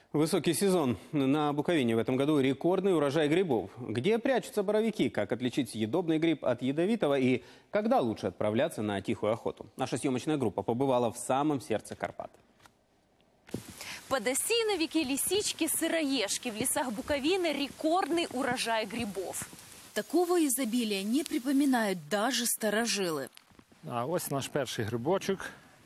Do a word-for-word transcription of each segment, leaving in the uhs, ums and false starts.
Высокий сезон. На Буковине в этом году рекордный урожай грибов. Где прячутся боровики? Как отличить съедобный гриб от ядовитого? И когда лучше отправляться на тихую охоту? Наша съемочная группа побывала в самом сердце Карпат. Подосиновики, лисички, сыроежки. В лесах Буковины рекордный урожай грибов. Такого изобилия не припоминают даже старожилы. А ось наш перший грибочок.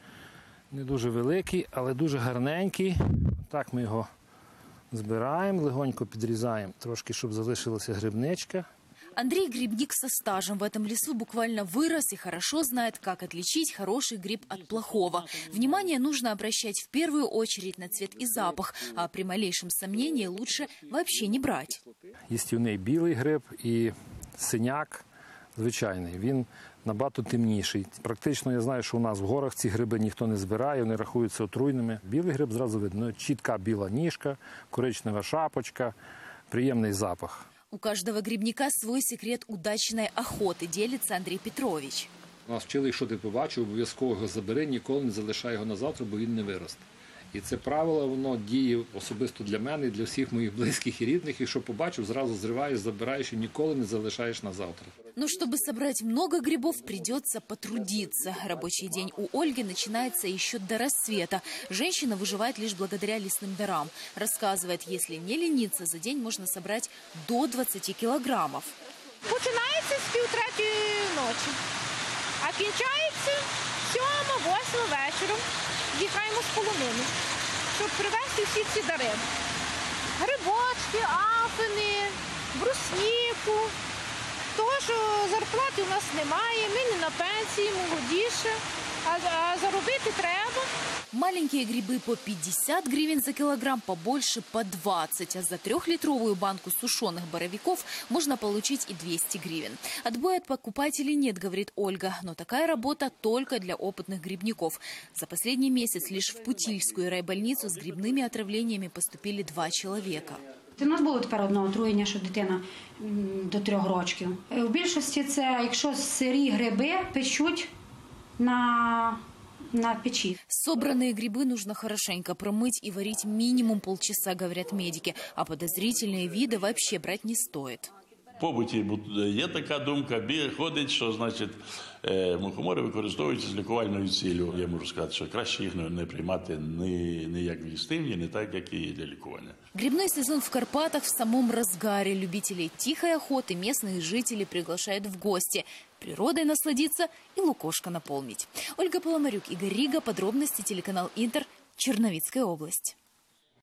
Не дуже великий, але дуже гарненький. Так ми його збираємо, легонько підрізаємо, трошки, щоб залишилася грибничка. Андрей грибник со стажем. В этом лесу буквально вырос и хорошо знает, как отличить хороший гриб от плохого. Внимание нужно обращать в первую очередь на цвет и запах, а при малейшем сомнении лучше вообще не брать. Їстівний білий гриб і синяк звичайний. Він набагато темніший. Практично я знаю, що у нас в горах ці гриби ніхто не збирає, вони рахуються отруйними. Білий гриб зразу видно. Чітка біла ніжка, коричнева шапочка, приємний запах. У каждого грибника свой секрет удачной охоты, делится Андрей Петрович. Нас вчили, якщо ти побачив, обов'язково його забери, ніколи не залишай його на завтра, бо він не виросте. І це правило, воно діє особисто для мене і для всіх моїх близьких і рідних. Якщо побачив, зразу зриваєш, забираєш і ніколи не залишаєш на завтра. Но чтобы собрать много грибов, придется потрудиться. Рабочий день у Ольги начинается еще до рассвета. Женщина выживает лишь благодаря лесным дарам. Рассказывает, если не лениться, за день можно собрать до двадцати килограммов. Починається з півтретьої ночі, а кінчається сьома-восьма вечором. Їхаємо з полонини, щоб привезти всі ці дари. Грибочки, афини, брусніку. Того, що зарплати у нас немає, ми не на пенсії, молодіше, а заробити треба. Маленькие грибы по пятьдесят гривен за килограмм, побольше по двадцать. А за трехлитровую банку сушеных боровиков можно получить и двести гривен. Отбоя от покупателей нет, говорит Ольга. Но такая работа только для опытных грибников. За последний месяц лишь в Путильскую райбольницу с грибными отравлениями поступили два человека. У нас було тепер одне отруєння, що дитина до трьох років. В більшості це, якщо сирі гриби печуть на, на печі. Собранные грибы нужно хорошенько промыть и варить минимум полчаса, говорят медики. А подозрительные виды вообще брать не стоит. В побуті є така думка, ходить, що, значить, мухомори використовуються з лікувальною ціллю. Я можу сказати, що краще їх не приймати ні, ні як їстивні, ні так, як і для лікування. Грибной сезон в Карпатах в самом разгаре. Любителей тихой охоты местные жители приглашают в гости. Природой насладиться и лукошко наполнить. Ольга Поломарюк, Игорь Рига. Подробности телеканал Интер. Черновицкая область.